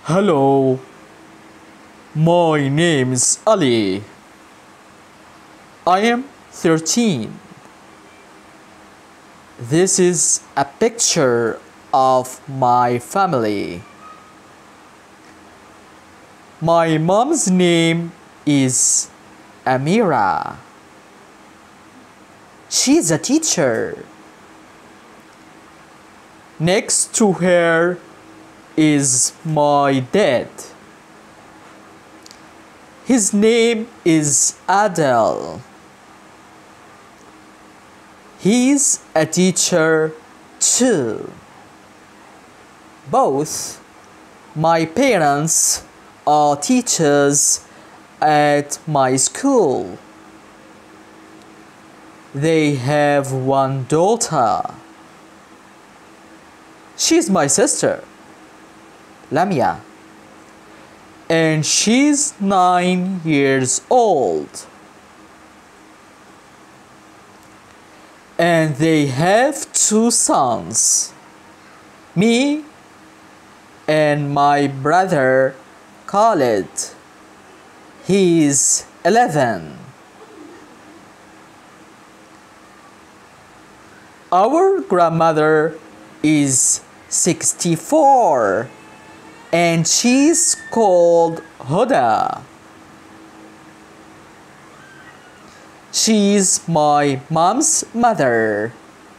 Hello, my name is Ali. I am 13. This is a picture of my family. My mom's name is Amira. She's a teacher. Next to her is my dad. His name is Adel. He's a teacher too. Both my parents are teachers at my school. They have one daughter. She's my sister, Lamia, and she's 9 years old. And they have 2 sons, me and my brother Khalid. He's 11. Our grandmother is 64 and she's called Huda. She's my mom's mother.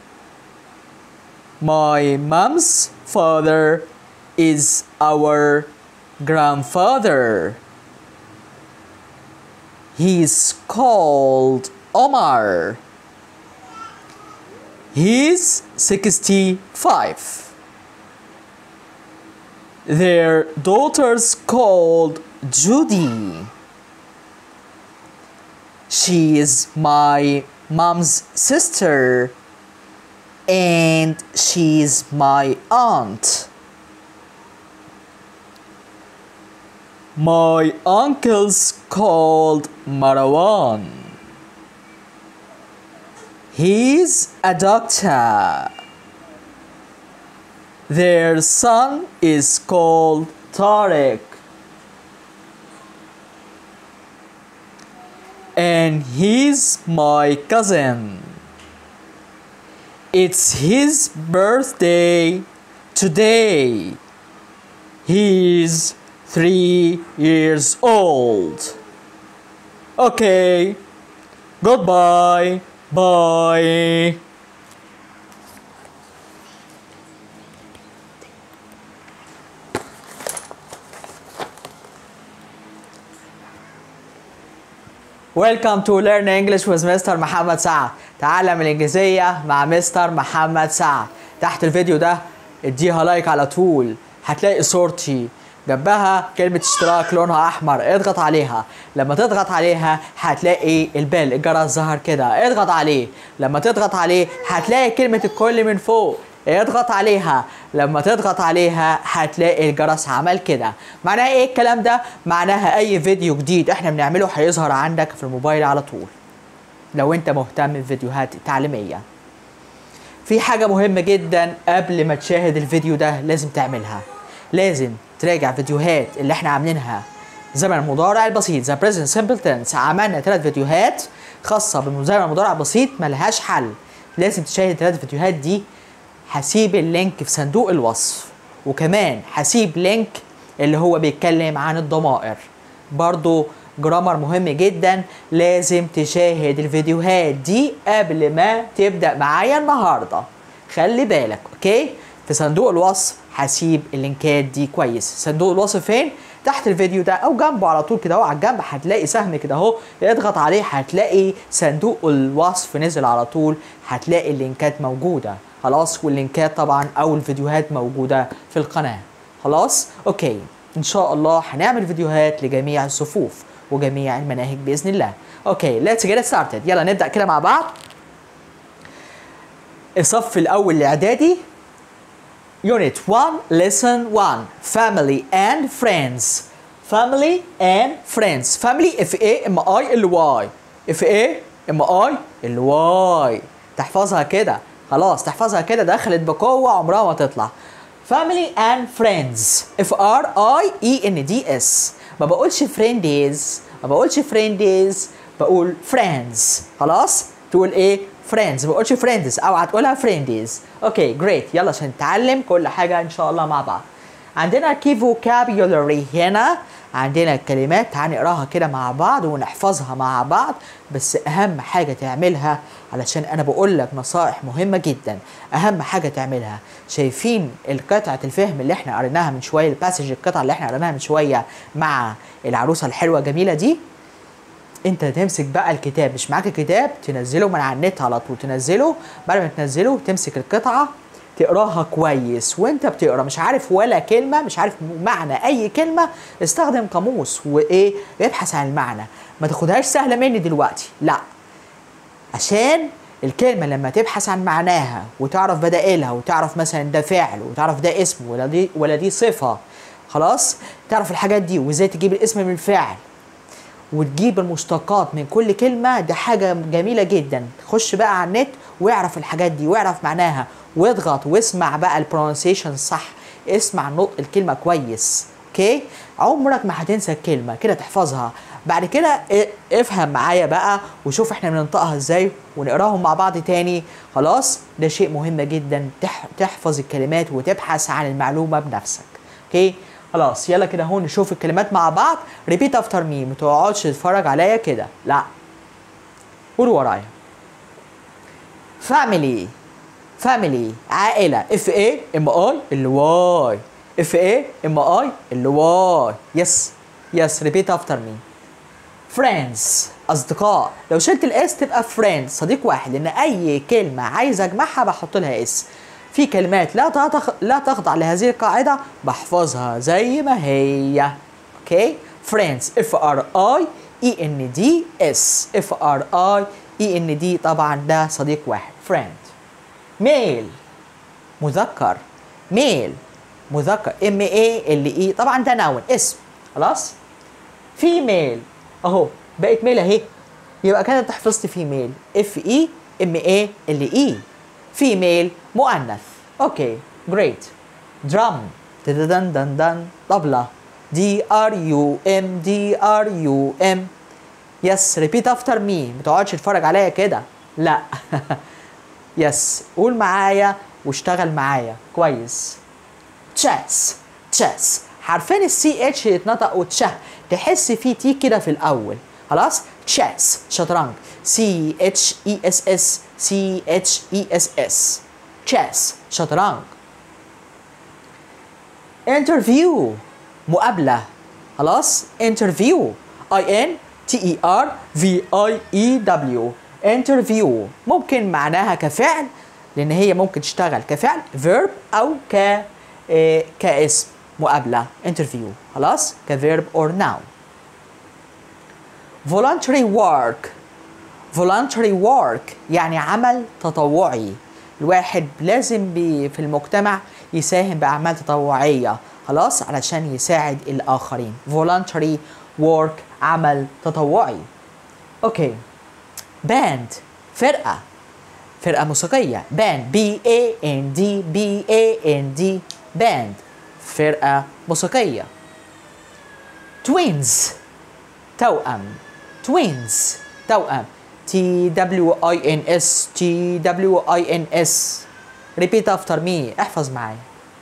My mom's father is our grandfather. He's called Omar. He's 65. Their daughter's called Judy. She is my mom's sister and she's my aunt. My uncle's called Marwan. He's a doctor. Their son is called Tariq. And he's my cousin. It's his birthday today. He's 3 years old. Okay, goodbye, bye. Welcome to Learn English with Mr. محمد سعد. تعلم الإنجليزية مع مستر محمد سعد. تحت الفيديو ده اديها لايك على طول. هتلاقي صورتي جنبها كلمة اشتراك لونها أحمر، اضغط عليها. لما تضغط عليها هتلاقي البال الجرس ظهر كده، اضغط عليه. لما تضغط عليه هتلاقي كلمة الكل من فوق، اضغط عليها. لما تضغط عليها هتلاقي الجرس عمل كده. معناها ايه الكلام ده؟ معناها اي فيديو جديد احنا بنعمله هيظهر عندك في الموبايل على طول لو انت مهتم بالفيديوهات التعليمية. في حاجة مهمة جدا قبل ما تشاهد الفيديو ده لازم تعملها. لازم تراجع فيديوهات اللي احنا عاملينها زمن المضارع البسيط The Present Simple Tense. عملنا 3 فيديوهات خاصة بزمن المضارع البسيط ملهاش حل. لازم تشاهد 3 فيديوهات دي. هسيب اللينك في صندوق الوصف، وكمان هسيب لينك اللي هو بيتكلم عن الضمائر. برضو جرامر مهم جدا، لازم تشاهد الفيديوهات دي قبل ما تبدأ معايا النهاردة. خلي بالك، اوكي؟ في صندوق الوصف هسيب اللينكات دي كويس. صندوق الوصف فين؟ تحت الفيديو ده او جنبه على طول كده اهو، على الجنب هتلاقي سهم كده اهو، اضغط عليه هتلاقي صندوق الوصف نزل على طول، هتلاقي اللينكات موجودة. خلاص، واللينكات طبعا او الفيديوهات موجودة في القناة. خلاص؟ اوكي، ان شاء الله هنعمل فيديوهات لجميع الصفوف وجميع المناهج باذن الله. اوكي، let's get started. يلا نبدأ كده مع بعض. الصف الاول الاعدادي Unit 1 Lesson 1 Family and Friends. Family and Friends. Family F-A-M-I-L-Y. F-A-M-I-L-Y. تحفظها كده. خلاص تحفظها كده، دخلت بقوة عمرها ما تطلع. family and friends friends. ما بقولش friends، ما بقولش friends، بقول friends. خلاص تقول ايه friends، ما بقولش friends، اوعى تقولها friends. اوكي جريت، يلا عشان نتعلم كل حاجه ان شاء الله مع بعض. عندنا key vocabulary هنا، عندنا الكلمات، تعالى نقراها كده مع بعض ونحفظها مع بعض. بس اهم حاجه تعملها، علشان انا بقول لك نصائح مهمه جدا، اهم حاجه تعملها، شايفين القطعه الفهم اللي احنا قريناها من شويه، الباسج القطعه اللي احنا قريناها من شويه مع العروسه الحلوه الجميله دي؟ انت تمسك بقى الكتاب، مش معاك الكتاب تنزله من على النت على طول، تنزله، بعد ما تنزله تمسك القطعه تقراها كويس. وانت بتقرا مش عارف ولا كلمه، مش عارف معنى اي كلمه، استخدم قاموس وايه، ابحث عن المعنى. ما تاخدهاش سهله مني دلوقتي، لا، عشان الكلمه لما تبحث عن معناها وتعرف بدائلها، وتعرف مثلا ده فعل، وتعرف ده اسم ولا دي صفه، خلاص تعرف الحاجات دي، وازاي تجيب الاسم من الفعل، وتجيب المشتقات من كل كلمه، ده حاجه جميله جدا. خش بقى على النت واعرف الحاجات دي واعرف معناها، واضغط واسمع بقى البرونسيشن صح، اسمع نطق الكلمه كويس. اوكي، عمرك ما هتنسى الكلمه كده، تحفظها. بعد كده افهم معايا بقى وشوف احنا بننطقها ازاي، ونقراهم مع بعض تاني. خلاص ده شيء مهم جدا، تحفظ الكلمات وتبحث عن المعلومه بنفسك. اوكي خلاص، يلا كده هون نشوف الكلمات مع بعض. ريبيت افتر مي، ما تقعدش تتفرج عليا كده، لا، قول ورايا. فاميلي، فاميلي عائله، اف اي ام اي ال واي، اف اي ام اي ال واي. يس يس، ريبيت افتر مي. فريندز اصدقاء، لو شلت الاس تبقى فريند، صديق واحد، لان اي كلمه عايز اجمعها بحط لها اس. في كلمات لا تخضع لهذه القاعده بحفظها زي ما هي. اوكي، فريندز اف ار اي اي ان دي اس، اف ار اي اي ان دي، طبعا ده صديق واحد فريند. ميل مذكر، ميل مذكر، ام اي ال اي، طبعا ده نون اسم. خلاص. فيميل اهو بقت ميل اهي، يبقى كده تحفظت فيميل، اف اي ام اي ال اي، فيميل مؤنث. اوكي جريت. درام، دن دن دن، طبلة، دي ار يو ام، دي ار يو ام. يس، ريبيت افتر مي، ما تقعدش تتفرج عليا كده، لا. يس، قول معايا واشتغل معايا كويس. تشيس، تشيس، حرفين السي اتش يتنطقوا تشه، تحس في تي كده في الاول. خلاص، تشيس شطرنج، سي اتش اي اس اس، سي اتش اي اس اس، تشيس شطرنج. انترفيو مقابله، خلاص، انترفيو اي ان تي اي ار في اي اي دبليو، انترفيو ممكن معناها كفعل، لان هي ممكن تشتغل كفعل فيرب او كاسم مقابله انترفيو. خلاص، كفيرب اور ناون. voluntary work، voluntary work يعني عمل تطوعي، الواحد لازم في المجتمع يساهم بأعمال تطوعية، خلاص، علشان يساعد الآخرين. voluntary work عمل تطوعي. اوكي. باند فرقة، فرقة موسيقية، باند بي اي ان دي، بي اي ان دي، باند فرقة موسيقية. توينز توأم، توينز توأم، تي دبليو اي ان اس، تي دبليو اي ان اس. ريبيت افتر مي، احفظ معايا.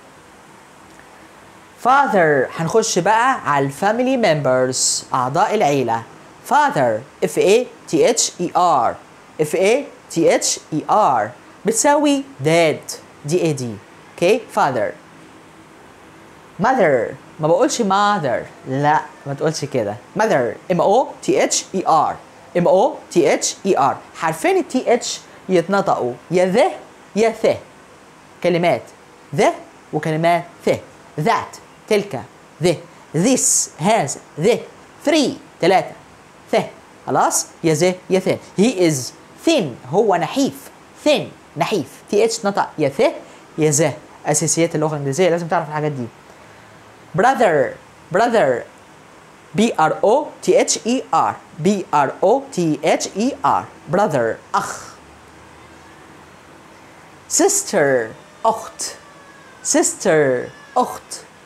father، هنخش بقى على الفاميلي ممبرز، اعضاء العيلة. father اف اي تي اتش اي ار، اف اي تي اتش اي ار بتساوي dad، دي اي دي. اوكي، father. mother، ما بقولش mother، لا ما تقولش كده، mother ام او تي اتش اي ار، ام او تي اتش اي ار، حرفين التي اتش يتنطقوا يا ذا يا ث. كلمات ذا وكلمات ث، ذات تلك، ذ، this هذا، ذ، 3 3 ث. خلاص، يا ذا يا ث. he is thin، هو نحيف، thin نحيف، تي اتش نطق يا ث يا ذا. اساسيات اللغه الانجليزيه لازم تعرف الحاجات دي. brother، brother بي ار او تي اتش اي ار، بي ار او تي اتش اي ار، brother اخ. sister اخت، sister أخت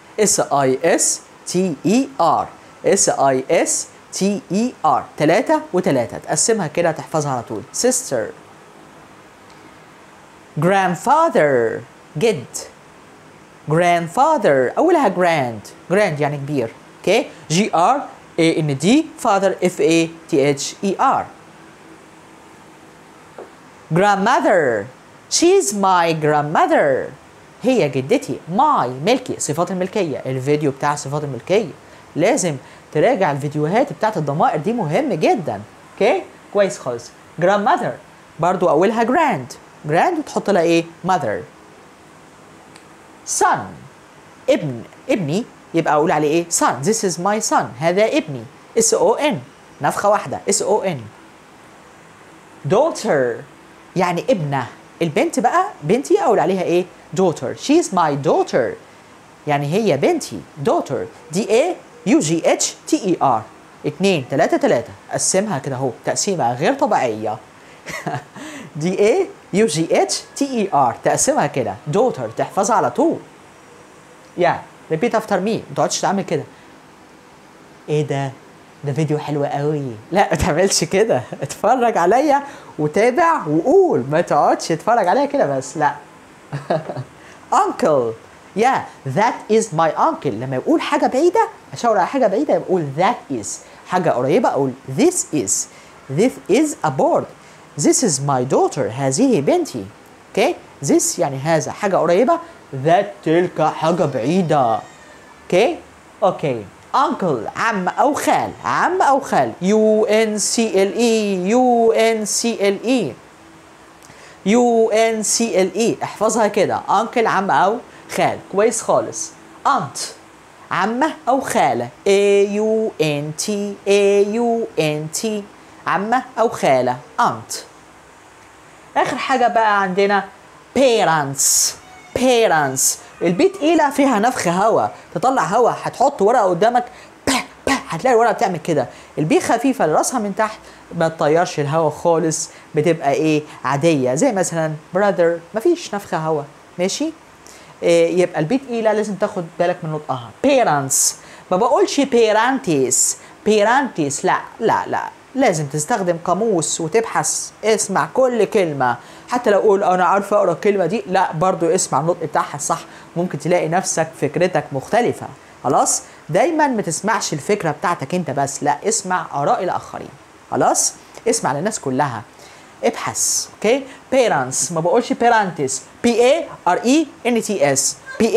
S-I-S-T-E-R S-I-S-T-E-R 3 و3 تقسمها كده تحفظها على طول sister. grandfather جد grandfather أولها grand يعني كبير اوكي G-R-A-N-D father F-A-T-H-E-R. grandmother she's my grandmother هي جدتي my ملكي صفات الملكية الفيديو بتاع صفات الملكية لازم تراجع الفيديوهات بتاعت الضمائر دي مهم جدا اوكي كويس خالص. grandmother برضو أولها grand وتحط لها ايه mother. son ابني يبقى اقول عليه ايه son this is my son هذا ابني S-O-N نفخة واحدة S-O-N. daughter يعني ابنة البنت بقى بنتي اقول عليها ايه daughter she's my daughter يعني هي بنتي daughter D-A-U-G-H-T-E-R 2 3 قسمها كده اهو تقسيمة غير طبيعية D-A-U-G-H-T-E-R تقسمها كده daughter تحفظها على طول. repeat after me ما تقعدش تعمل كده ايه ده فيديو حلو قوي لا ما تعملش كده اتفرج عليا وتابع وقول ما تقعدش تتفرج عليا كده بس لا uncle that is my uncle لما يقول حاجة بعيدة أشاور على حاجة بعيدة يقول that is حاجة قريبة أقول this is a bird this is my daughter هذه بنتي اوكي this يعني هذا حاجة قريبة that تلك حاجة بعيدة اوكي uncle عم أو خال U-N-C-L-E احفظها كده uncle عم أو خال كويس خالص. aunt عمة أو خالة A-U-N-T عمة أو خالة aunt. آخر حاجة بقى عندنا parents البي تقيلة فيها نفخ هوا تطلع هوا هتحط ورقة قدامك هتلاقي الورقة بتعمل كده. البي خفيفة راسها من تحت ما تطيرش الهوا خالص بتبقى ايه عادية زي مثلا brother مفيش نفخ هوا ماشي يبقى البي تقيلة لازم تاخد بالك من نطقها. parents ما بقولش parents لا لازم تستخدم قاموس وتبحث اسمع كل كلمة حتى لو اقول انا عارفه اقرا الكلمه دي لا برضو اسمع النطق بتاعها صح ممكن تلاقي نفسك فكرتك مختلفه خلاص دايما ما تسمعش الفكره بتاعتك انت بس لا اسمع اراء الاخرين خلاص اسمع للناس كلها ابحث اوكي. parents ما بقولش parents P-A-R-E-N-T-S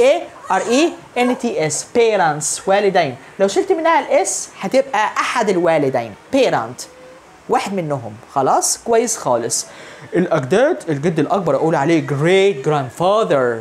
parents والدين لو شلت منها الاس هتبقى احد الوالدين parent واحد منهم خلاص كويس خالص. الجد الاكبر اقول عليه great grandfather.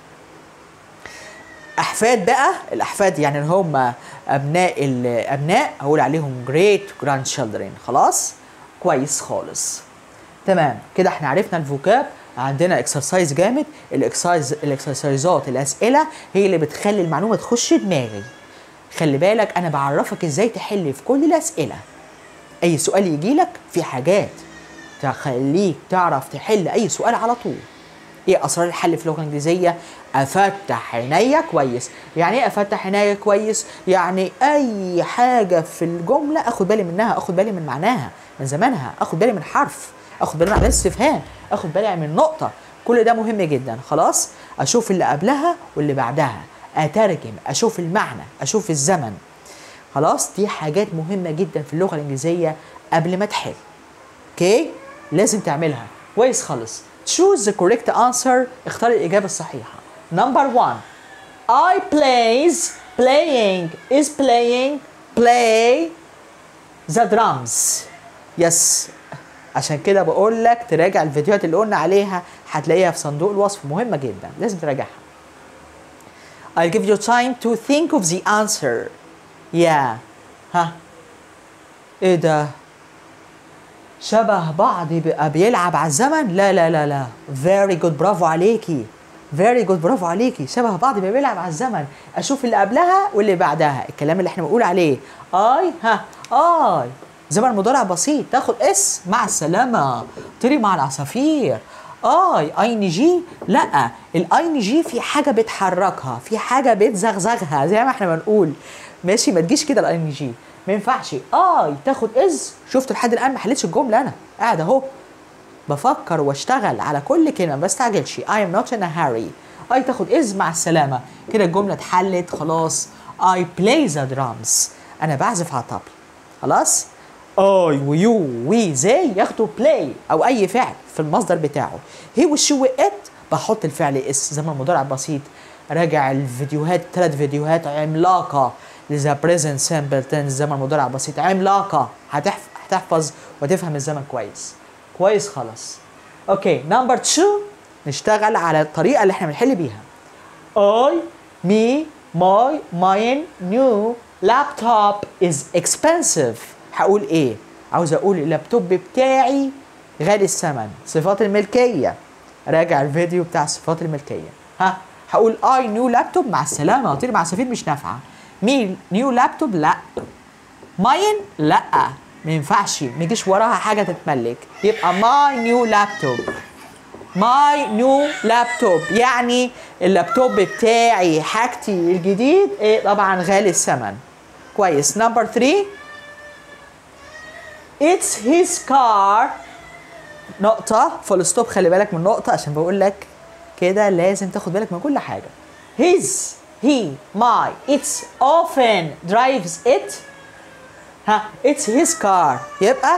احفاد بقى الاحفاد يعني هم الابناء اقول عليهم great grandchildren خلاص كويس خالص تمام كده احنا عرفنا الفوكاب. عندنا اكسرسايز جامد الاكسرسايزات الاسئله هي اللي بتخلي المعلومه تخش دماغي. خلي بالك انا بعرفك ازاي تحل في كل الاسئله اي سؤال يجي لك في حاجات تخليك تعرف تحل اي سؤال على طول. ايه اسرار الحل في اللغه الانجليزيه؟ افتح عينيا كويس. يعني ايه افتح عينيا كويس؟ يعني اي حاجه في الجمله اخد بالي منها اخد بالي من معناها من زمانها اخد بالي من حرف اخد بالي من علامه استفهام اخد بالي من نقطه كل ده مهم جدا خلاص. اشوف اللي قبلها واللي بعدها اترجم اشوف المعنى اشوف الزمن خلاص. دي حاجات مهمه جدا في اللغه الانجليزيه قبل ما تحل اوكي لازم تعملها كويس خالص. choose the correct answer اختار الإجابة الصحيحة. number 1 I playing is playing play the drums yes عشان كده بقول لك تراجع الفيديوهات اللي قلنا عليها هتلاقيها في صندوق الوصف مهمة جدا لازم تراجعها. I'll give you time to think of the answer ها ايه ده شبه بعض يبقى بيلعب على الزمن لا very good برافو عليكي شبه بعض يبقى بيلعب على الزمن. اشوف اللي قبلها واللي بعدها الكلام اللي احنا بنقول عليه اي زمن مضارع بسيط تاخد اس مع السلامه طيري مع العصافير اي ان جي، لا الاي ان جي في حاجه بتحركها، في حاجه بتزغزغها زي ما احنا بنقول. ماشي، ما تجيش كده الاي ان جي، ما ينفعش تاخد از. شفت لحد الان ما حلتش الجمله، انا قاعد اهو بفكر واشتغل على كل كلمه، ما بستعجلش. I am not in a hurry. تاخد از مع السلامه، كده الجمله اتحلت خلاص. I play the drums. انا بعزف على الطبل. خلاص. I ويو وي زي ياخدوا play او اي فعل في المصدر بتاعه. he والشي وات بحط الفعل اس زي ما المضارع بسيط. راجع الفيديوهات، 3 فيديوهات عملاقه لذا بريزنت سامبل تنس زي ما المضارع بسيط، عملاقه. هتحفظ وتفهم الزمن كويس. كويس خلاص. اوكي، نمبر 2 نشتغل على الطريقه اللي احنا بنحل بيها. I me my mine new laptop is expensive. هقول ايه؟ عاوز اقول اللابتوب بتاعي غالي الثمن. صفات الملكيه، راجع الفيديو بتاع صفات الملكيه. هقول I new laptop مع السلامه، قلت لي مع سفير مش نافعه. مي نيو لابتوب لا. ماين لا، ما ينفعش، ما يجيش وراها حاجه تتملك. يبقى ماي نيو لابتوب. ماي نيو لابتوب يعني اللابتوب بتاعي، حاجتي الجديد طبعا غالي الثمن. كويس. نمبر 3 It's his car. نقطة فول ستوب، خلي بالك من النقطة عشان بقول لك كده لازم تاخد بالك من كل حاجة. His he my it's often drives it. it's his car يبقى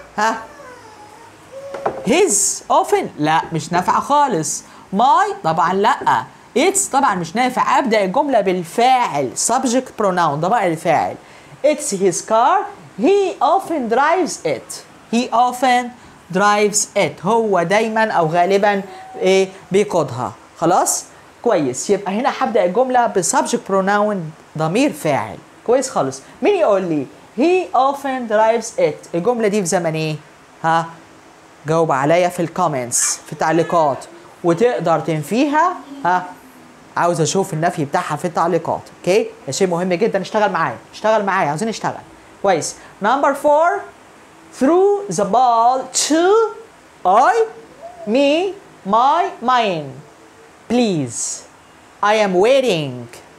his often لا مش نافعة خالص. my طبعا لا. it's طبعا مش نافع. ابدأ الجملة بالفاعل subject pronoun ضمائر الفاعل. it's his car he often drives it. he often drives it هو دايما او غالبا بيقودها. خلاص. كويس. يبقى هنا هبدأ الجملة بسبجكت بروناون ضمير فاعل. كويس خالص. مين يقول لي he often drives it؟ الجملة دي في زمن ايه؟ جاوب عليا في الكومنتس، في التعليقات، وتقدر تنفيها. عاوز اشوف النفي بتاعها في التعليقات. اوكي؟ ده شيء مهم جدا. اشتغل معايا عاوزين نشتغل. كويس. نمبر 4 through the ball to I me my mine please I am waiting.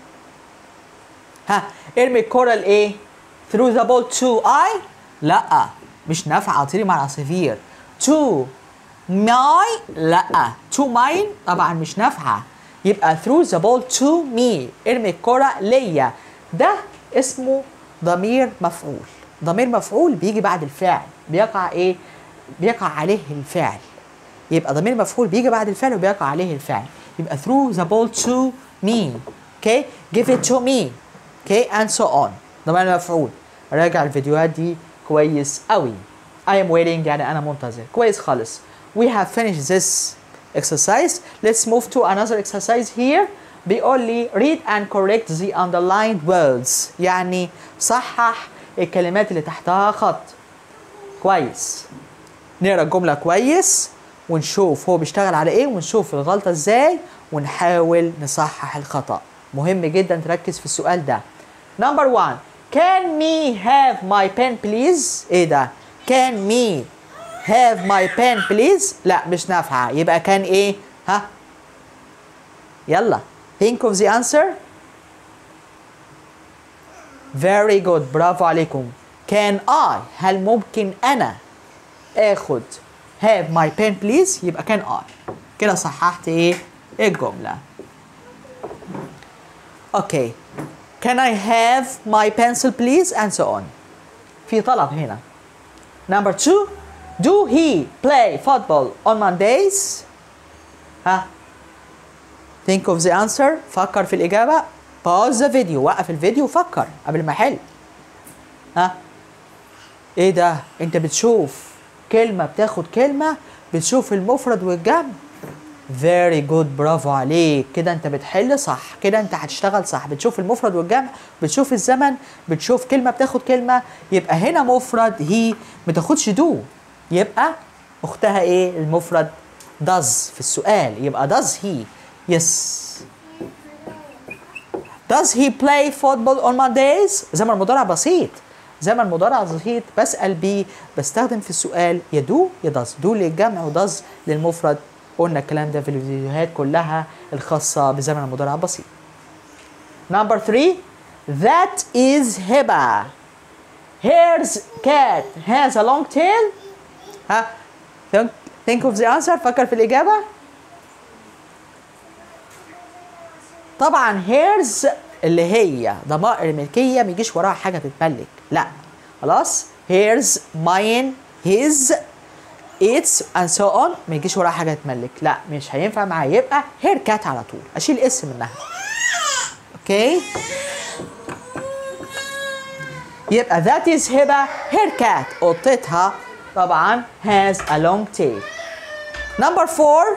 ارمي الكرة لايه؟ through the ball to I لا مش نافعة، اطيري مع العصافير. to my لا to mine طبعا مش نافعة. يبقى through the ball to me ارمي الكرة ليا. ده اسمه ضمير مفعول. ضمير مفعول بيجي بعد الفعل، بيقع ايه؟ بيقع عليه الفعل. يبقى ضمير مفعول بيجي بعد الفعل وبيقع عليه الفعل. يبقى through the ball to me. okay give it to me. okay and so on. ضمير مفعول. راجع الفيديوهات دي كويس قوي. I am waiting يعني انا منتظر. كويس خالص. we have finished this exercise. let's move to another exercise here. بيقول لي read and correct the underlined words يعني صحح الكلمات اللي تحتها خط. كويس. نقرا الجمله كويس ونشوف هو بيشتغل على ايه، ونشوف الغلطه ازاي، ونحاول نصحح الخطا. مهم جدا تركز في السؤال ده. نمبر 1 can me have my pen please. ايه ده؟ can me have my pen please لا مش نافعه. يبقى كان ايه؟ يلا think of the answer. very good برافو عليكم. can I هل ممكن أنا آخد have my pen please؟ يبقى can I. كده صححت إيه؟ الجملة. okay can I have my pencil please and so on. في طلب هنا. number 2 do he play football on Mondays؟ think of the answer. فكر في الإجابة. pause the video وقف الفيديو وفكر قبل ما احل. ايه ده؟ انت بتشوف كلمة بتاخد كلمة، بتشوف المفرد والجمع. very good برافو عليك. كده انت بتحل صح، كده انت هتشتغل صح. بتشوف المفرد والجمع، بتشوف الزمن، بتشوف كلمة بتاخد كلمة. يبقى هنا مفرد هي ما تاخدش do، يبقى اختها ايه؟ المفرد does في السؤال. يبقى does he. yes. does he play football on Mondays؟ زمن مضارع بسيط. زمن مضارع بسيط بسأل بيه، بستخدم في السؤال يا do يا does. do للجمع و does للمفرد قلنا الكلام ده في الفيديوهات كلها الخاصة بزمن المضارع البسيط. Number 3 that is هبة. Here's cat has a long tail. ها think of the answer. فكر في الإجابة. طبعا here's اللي هي ضمائر الملكية ما يجيش وراها حاجة تتملك، لا خلاص. here's mine his its and so on ما يجيش وراها حاجة تتملك، لا مش هينفع معايا، يبقى hair cat على طول، أشيل اس منها. اوكي يبقى that is هبة hair cat قطتها طبعا has a long tail. Number 4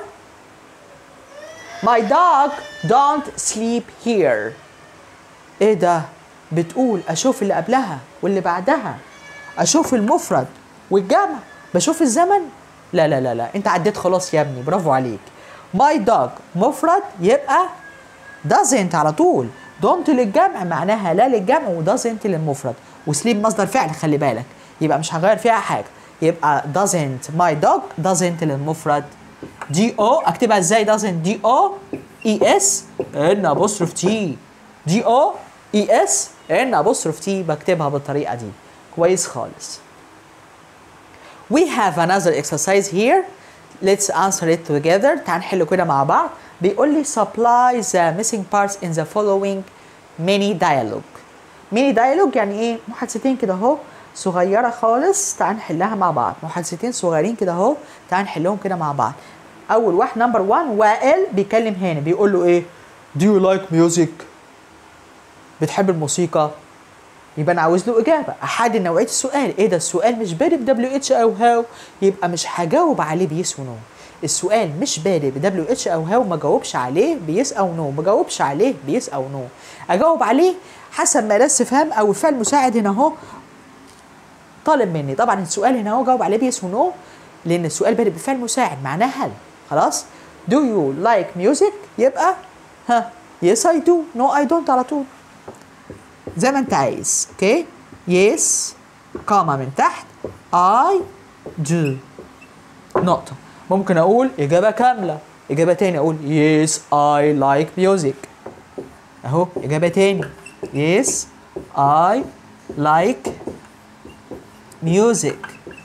my dog don't sleep here. ايه ده؟ بتقول اشوف اللي قبلها واللي بعدها، اشوف المفرد والجمع، بشوف الزمن. لا لا لا لا انت عديت خلاص يا ابني، برافو عليك. my dog مفرد يبقى doesn't على طول. don't للجمع معناها لا للجمع، و doesn't للمفرد، وسليب مصدر فعل خلي بالك، يبقى مش هغير فيها حاجه، يبقى doesn't my dog doesn't للمفرد. دي او اكتبها ازاي؟ doesn't دي او اي اس ان ابوستروف تي، دي او اي اس ان ابوستروف تي، بكتبها بالطريقه دي. كويس خالص. We have another exercise here. Let's answer it together. تعال نحله كده مع بعض. بيقول لي supply the missing parts in the following mini dialogue. mini dialogue يعني ايه؟ محادثتين كده اهو صغيره خالص، تعال نحلها مع بعض. محادثتين صغيرين كده اهو، تعال نحلهم كده مع بعض. اول واحد نمبر 1 وائل بيكلم هاني، بيقول له ايه؟ Do you like music؟ بتحب الموسيقى؟ يبقى انا عاوز له اجابه، احدد نوعيه السؤال. ايه ده؟ السؤال مش بادئ ب دبليو اتش او هاو، يبقى مش هجاوب عليه بيس ونو. السؤال مش بادئ ب دبليو اتش او هاو، ما جاوبش عليه بيس او نو، ما جاوبش عليه بيس او نو. اجاوب عليه حسب ما الاستفهام او الفعل المساعد هنا اهو طالب مني. طبعا السؤال هنا اهو جاوب عليه بيس ونو، لان السؤال بادئ بفعل مساعد معناه هل. خلاص. Do you like music؟ يبقى yes I do، no I don't على طول زي ما انت عايز. اوكي yes قامة من تحت I do نقطة. ممكن اقول اجابة كاملة، اجابة تاني اقول yes I like music اهو، اجابة تاني yes I like music.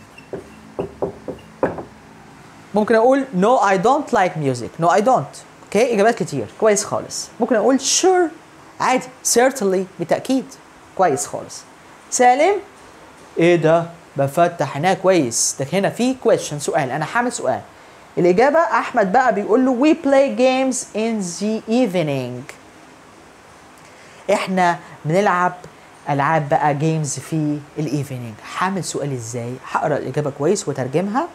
ممكن اقول no I don't like music، no I don't. اوكي اجابات كتير. كويس خالص. ممكن اقول sure عادي، certainly بالتأكيد. كويس خالص. سالم ايه ده؟ بفتح هنا كويس، ده هنا في question سؤال، انا هعمل سؤال. الإجابة أحمد بقى بيقول له we play games in the evening. احنا بنلعب ألعاب بقى جيمز في الإيفنينج. هعمل سؤال ازاي؟ هقرا الإجابة كويس وترجمها.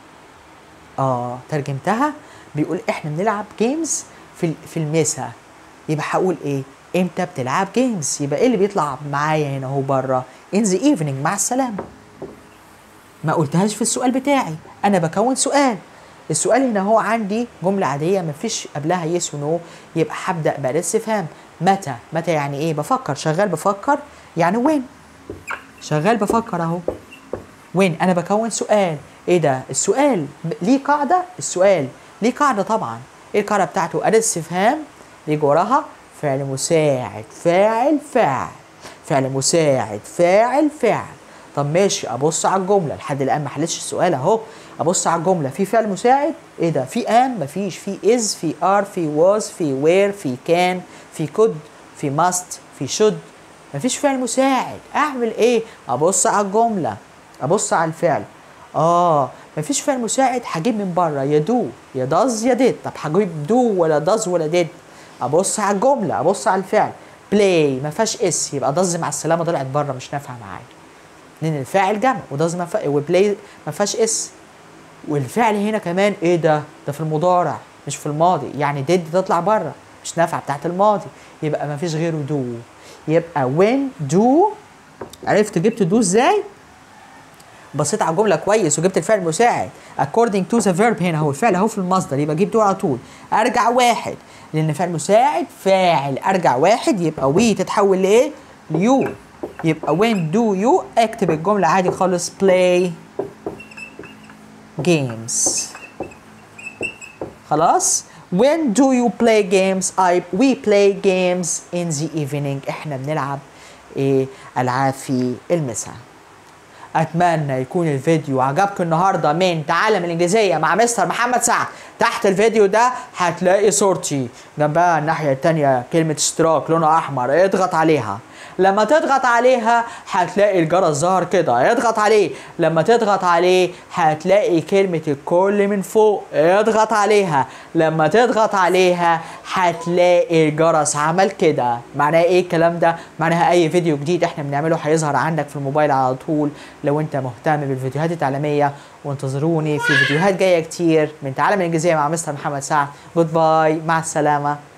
ترجمتها. بيقول احنا بنلعب جيمز في المساء، يبقى هقول ايه؟ امتى بتلعب جيمز؟ يبقى ايه اللي بيطلع معايا هنا اهو بره؟ in the evening. مع السلامه. ما قلتهاش في السؤال بتاعي، انا بكون سؤال. السؤال هنا هو عندي جمله عاديه ما فيش قبلها يس ونو، يبقى هبدا بقى استفهام. متى؟ متى يعني ايه؟ بفكر، شغال بفكر، يعني وين؟ شغال بفكر اهو. وين؟ انا بكون سؤال. ايه ده؟ السؤال ليه قاعده؟ السؤال ليه قاعده طبعا. ايه القاعده بتاعته؟ اداه استفهام بيجي وراها فعل مساعد فاعل فاعل، فعل مساعد فاعل فاعل. طب ماشي، ابص على الجمله. لحد الان ما حلتش السؤال اهو. ابص على الجمله، في فعل مساعد؟ ايه ده؟ في ام؟ مفيش. في از، في ار، في واز، في وير، في كان، في كود، في ماست، في شود. مفيش فعل مساعد. اعمل ايه؟ ابص على الجمله، ابص على الفعل. مفيش فعل مساعد، هجيب من بره يا دو يا داز يا ديد. طب هجيب دو ولا داز ولا ديد؟ ابص على الجمله، ابص على الفعل. بلاي ما فيهاش اس، يبقى داز مع السلامه طلعت بره، مش نافعه معايا لان الفاعل جمع، وداز وبلاي ما فيهاش اس. والفعل هنا كمان ايه ده؟ ده في المضارع مش في الماضي، يعني ديد تطلع بره، مش نافعه بتاعت الماضي، يبقى ما فيش غيره دو. يبقى when do. عرفت جبت دو ازاي؟ بصيت على الجمله كويس وجبت الفعل المساعد according to the verb. هنا هو الفعل اهو في المصدر، يبقى جيب دو على طول. ارجع واحد لان فعل مساعد فاعل، ارجع واحد يبقى وي تتحول لايه؟ ليو. يبقى when do you. اكتب الجمله عادي خالص play games. خلاص. when do you play games we play games in the evening. احنا بنلعب العاب في المساء. اتمنى يكون الفيديو عجبكم النهارده من تعلم الانجليزيه مع مستر محمد سعد. تحت الفيديو ده هتلاقي صورتي، جنبها الناحيه التانيه كلمه اشتراك لونها احمر، اضغط عليها. لما تضغط عليها هتلاقي الجرس ظهر كده، اضغط عليه. لما تضغط عليه هتلاقي كلمة الكل من فوق، اضغط عليها. لما تضغط عليها هتلاقي الجرس عمل كده. معناه ايه الكلام ده؟ معناها اي فيديو جديد احنا بنعمله هيظهر عندك في الموبايل على طول لو انت مهتم بالفيديوهات التعليمية. وانتظروني في فيديوهات جاية كتير من تعلم الانجليزية مع مستر محمد سعد. جود باي، مع السلامة.